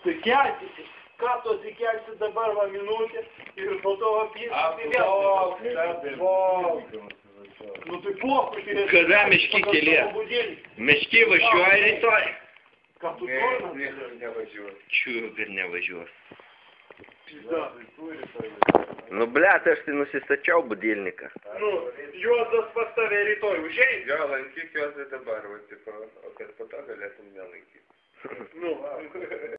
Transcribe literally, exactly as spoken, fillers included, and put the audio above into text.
Tai kelkisi. Ką tu atsikelsi dabar va minutę ir po to va piesi vėl. Nu tai poku, tai reiškia. Kada miški keli? Miški važiuoja rytoj. Ką tu tornas? Nevažiuoju. Čiū, kad nevažiuos. Pizda. Nu, blet, aš tai nusistačiau budilniką. Nu, Juozas pas tave rytoj užeis. Jo, lankyk juos dabar, va, tipo, o kad po to galėtum nelankyti. Nu,